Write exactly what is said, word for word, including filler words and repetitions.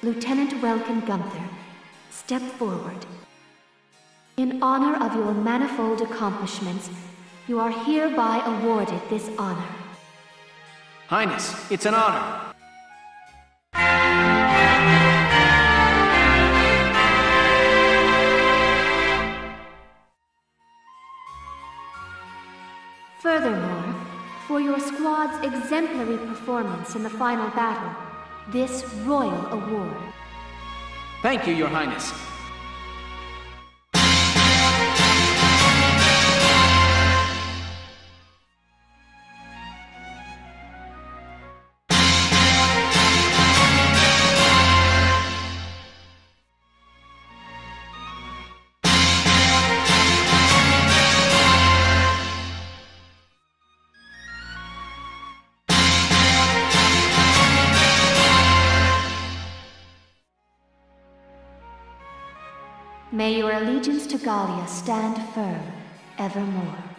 Lieutenant Welkin Gunther, step forward. In honor of your manifold accomplishments, you are hereby awarded this honor. Highness, it's an honor. Furthermore, for your squad's exemplary performance in the final battle, this royal award. Thank you, Your Highness. May your allegiance to Gallia stand firm, evermore.